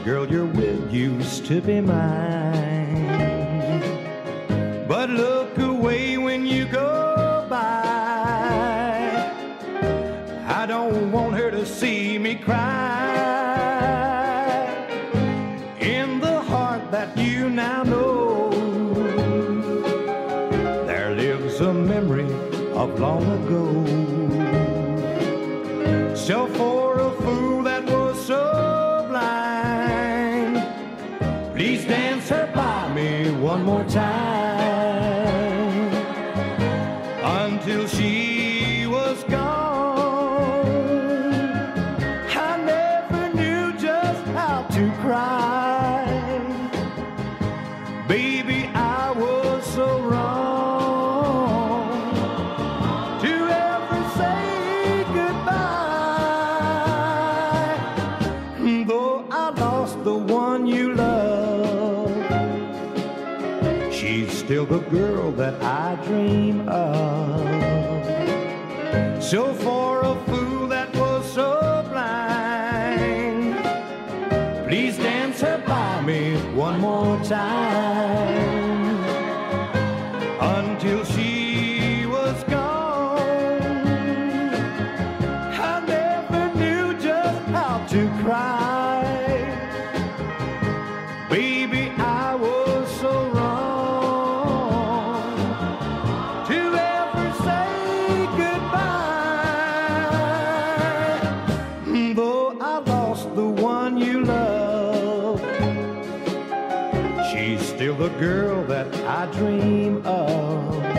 girl you're with used to be mine. But look away when you go by. I don't want her to see me cry. In the heart that you now know, there lives a memory of long ago. So for a fool that was so blind, please dance her by me one more time, until she was gone. I never knew just how to cry. Baby, I was so wrong to ever say goodbye. Though I lost the one you love, she's still the girl that I dream of. So for a fool that was so blind, please dance her by me one more time, until she was gone. I never knew just how to cry. Baby, I was so wrong to ever say goodbye. Though I lost the one you love, she's still the girl that I dream of.